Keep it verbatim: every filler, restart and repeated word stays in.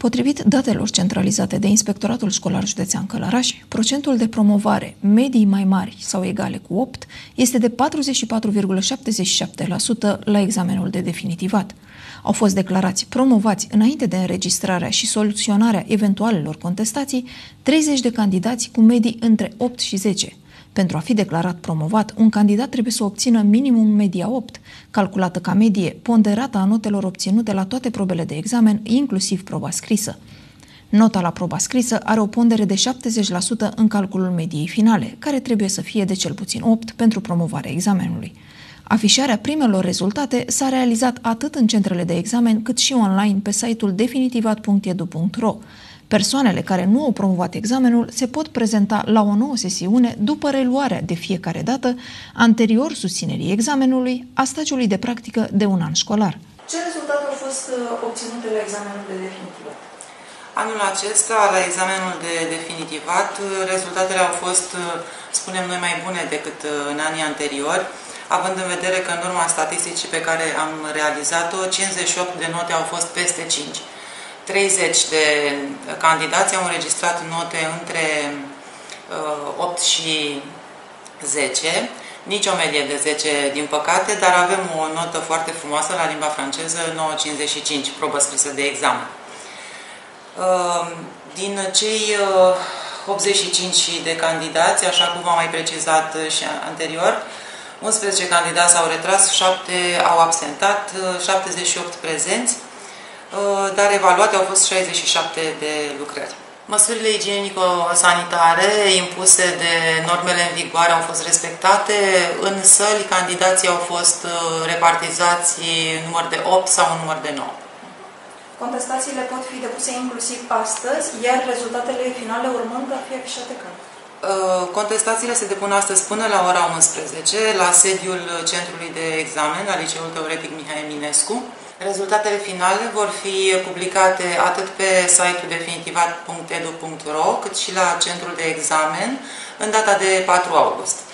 Potrivit datelor centralizate de Inspectoratul Școlar Județean Călăraș, procentul de promovare medii mai mari sau egale cu opt este de patruzeci și patru virgulă șaptezeci și șapte la sută la examenul de definitivat. Au fost declarați promovați înainte de înregistrarea și soluționarea eventualelor contestații treizeci de candidați cu medii între opt și zece. Pentru a fi declarat promovat, un candidat trebuie să obțină minimum media opt, calculată ca medie ponderată a notelor obținute la toate probele de examen, inclusiv proba scrisă. Nota la proba scrisă are o pondere de șaptezeci la sută în calculul mediei finale, care trebuie să fie de cel puțin opt pentru promovarea examenului. Afișarea primelor rezultate s-a realizat atât în centrele de examen, cât și online pe site-ul definitivat punct edu punct ro. Persoanele care nu au promovat examenul se pot prezenta la o nouă sesiune după reluarea de fiecare dată, anterior susținerii examenului, a stagiului de practică de un an școlar. Ce rezultate au fost obținute la examenul de definitivat? Anul acesta, la examenul de definitivat, rezultatele au fost, spunem noi, mai bune decât în anii anteriori, având în vedere că în urma statisticii pe care am realizat-o, cincizeci și opt de note au fost peste cinci. treizeci de candidați au înregistrat note între opt și zece, nici o medie de zece, din păcate, dar avem o notă foarte frumoasă la limba franceză, nouă virgulă cincizeci și cinci, probă scrisă de examen. Din cei optzeci și cinci de candidați, așa cum am mai precizat și anterior, unsprezece candidați s-au retras, șapte au absentat, șaptezeci și opt prezenți, dar evaluate au fost șaizeci și șapte de lucrări. Măsurile igienico-sanitare impuse de normele în vigoare au fost respectate. În săli, candidații au fost repartizați în număr de opt sau în număr de nouă. Contestațiile pot fi depuse inclusiv astăzi, iar rezultatele finale urmând a fi afișate când? Contestațiile se depun astăzi până la ora unsprezece la sediul Centrului de Examen al Liceul Teoretic Mihai Eminescu. Rezultatele finale vor fi publicate atât pe site-ul definitivat punct edu punct ro, cât și la Centrul de Examen în data de patru august.